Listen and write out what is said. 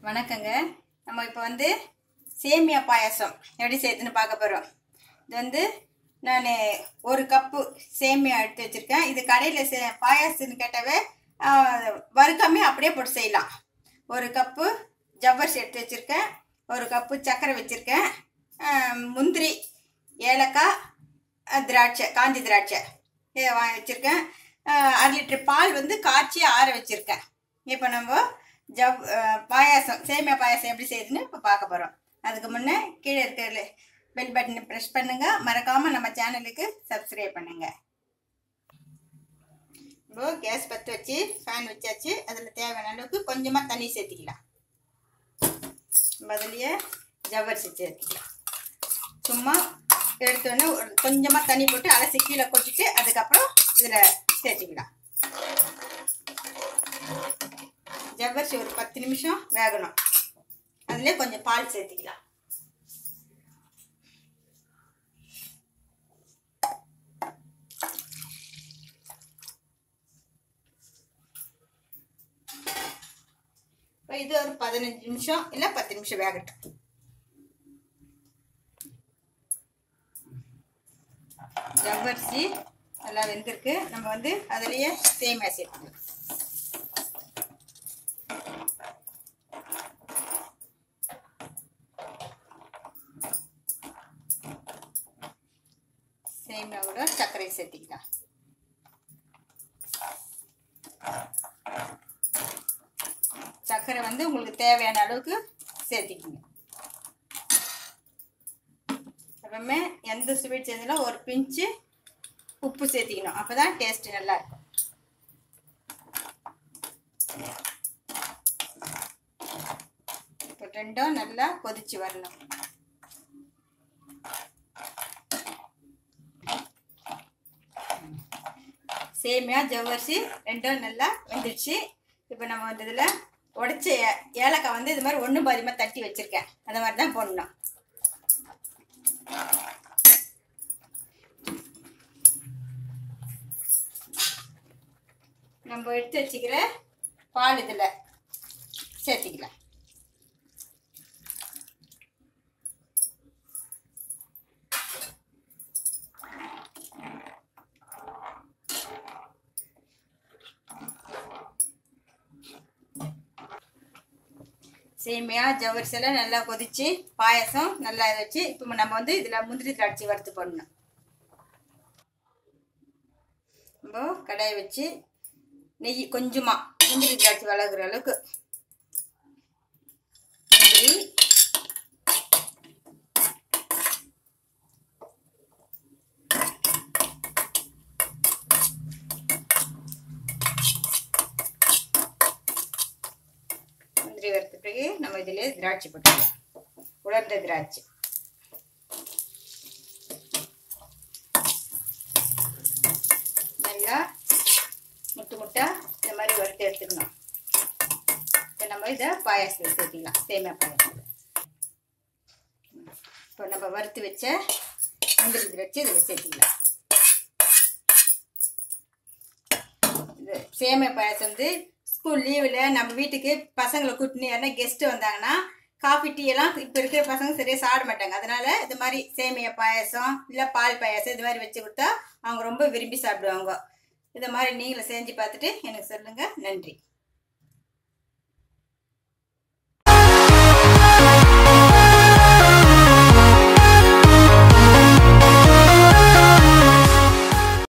வணக்கங்க. நம்ம இப்போ வந்து சேமியா பாயாசம் எப்படி செய்யுதுன்னு பார்க்க போகிறோம். இது வந்து நான் ஒரு கப்பு சேமியா எடுத்து வச்சுருக்கேன். இது கடையில் பாயாசம்னு கேட்டாவே வறுக்காமே அப்படியே போட்டு செய்யலாம். ஒரு கப்பு ஜவ்வரிசி எடுத்து வச்சுருக்கேன். ஒரு கப்பு சர்க்கரை வச்சுருக்கேன். முந்திரி, ஏலக்காய், திராட்சை, காஞ்சி திராட்சை இதை வாங்கி வச்சுருக்கேன். 1/2 லிட்டர் பால் வந்து காய்ச்சி ஆற வச்சுருக்கேன். இப்போ நம்ம பாயாசம் சேமியா பாயாசம் எப்படி செய்யுதுன்னு இப்போ பார்க்க போகிறோம். அதுக்கு முன்னே கீழே இருக்கிற பெல் பட்டனை ப்ரெஸ் பண்ணுங்கள். மறக்காமல் நம்ம சேனலுக்கு சப்ஸ்கிரைப் பண்ணுங்கள். இப்போ கேஸ் பற்ற வச்சு ஃபேன் வச்சாச்சு. அதில் தேவையான அளவுக்கு கொஞ்சமாக தண்ணி சேர்த்திக்கலாம். அதுலேயே ஜவ்வரிசி சேர்த்திக்கலாம். சும்மா எடுத்தோடனே கொஞ்சமாக தண்ணி போட்டு அலசி கீழே கொட்டிட்டு அதுக்கப்புறம் இதில் சேர்த்திக்கலாம். ஜவ்வரிசி ஒரு 10 நிமிஷம் வேகணும். அதுலேயே கொஞ்சம் பால் சேர்த்திக்கலாம். இது ஒரு 15 நிமிஷம் இல்லை 10 நிமிஷம் வேகட்டும். ஜவ்வரிசி நல்லா வெந்திருக்கு. நம்ம வந்து அதுலேயே சேமியா சேர்த்துக்கலாம். சேமியாவோட சர்க்கரை சேர்த்திக்கலாம். சர்க்கரை வந்து உங்களுக்கு தேவையான அளவுக்கு சேர்த்திக்கங்க. அப்புறமே எந்த ஸ்வீட் செஞ்சாலும் ஒரு பிஞ்சு உப்பு சேர்த்திக்கணும். அப்போதான் டேஸ்ட் நல்லா இருக்கும். இப்போ ரெண்டும் நல்லா கொதிச்சு வரணும். சேமியா ஜவ்வரிசி ரெண்டும் நல்லா வெந்துடுச்சு. இப்போ நம்ம வந்து இதில் உடைச்ச ஏலக்காய் வந்து இது மாதிரி 1 பாதியமாக தட்டி வச்சுருக்கேன். அந்த மாதிரி தான் போடணும். நம்ம எடுத்து வச்சுக்கிற பால் இதில் சேர்த்திக்கலாம். சேமியா ஜவ்வரிசியெல்லாம் நல்லா கொதிச்சு பாயசம் நல்லா வச்சு இப்போ நம்ம வந்து இதில் முந்திரி திராட்சை வறுத்து போடணும். நம்ம கடாயை வச்சு நெய் கொஞ்சமாக முந்திரி திராட்சை வளர்க்குற அளவுக்கு முந்திரி, வறுத்த பிறகு நம்ம இதிலே திராட்சை போட்டுக்கலாம். உலர்ந்த திராட்சை நல்லா முட்டை இந்த மாதிரி வறுத்து எடுத்துக்கணும். இப்போ நம்ம இதை பாயாசத்தில் சேர்த்திக்கலாம். சேமியா பாயாசத்தில் இப்போ நம்ம வறுத்து வச்ச முந்திரி திராட்சை இதில் சேர்த்திக்கலாம். இது சேமியா பாயாசம் வந்து ஸ்கூல் லீவில் நம்ம வீட்டுக்கு பசங்களை கூட்டின்னு யாருன்னா கெஸ்ட்டு வந்தாங்கன்னா காஃபி டீ எல்லாம் இப்போ இருக்கிற பசங்க சரியாக சாப்பிட மாட்டாங்க. அதனால் இது மாதிரி சேமியா பாயாசம் இல்லை பால் பாயாசம் இது மாதிரி வச்சு கொடுத்தா அவங்க ரொம்ப விரும்பி சாப்பிடுவாங்க. இதை மாதிரி நீங்களும் செஞ்சு பார்த்துட்டு எனக்கு சொல்லுங்கள். நன்றி.